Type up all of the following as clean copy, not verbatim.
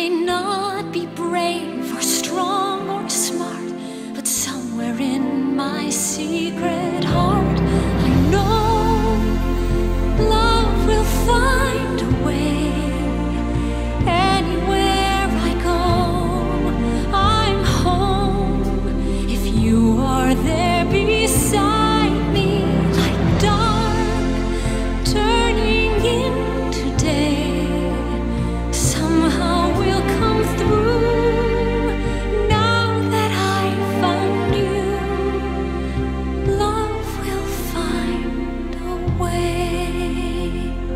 may not be brave or strong or smart, but somewhere in my secret heart, I know love will find a way. Anywhere I go, I'm home. If you are there beside me, like dark turning into day, somehow we'll come through. Now that I found you, love will find a way.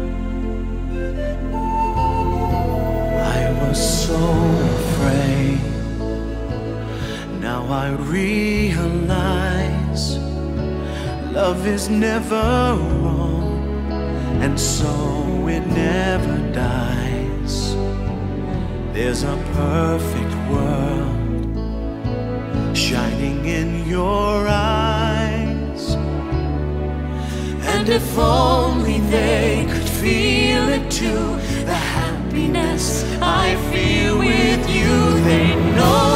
I was so afraid. Now I realize love is never wrong, and so it never dies. There's a perfect world shining in your eyes, and if only they could feel it too, the happiness I feel with you, they know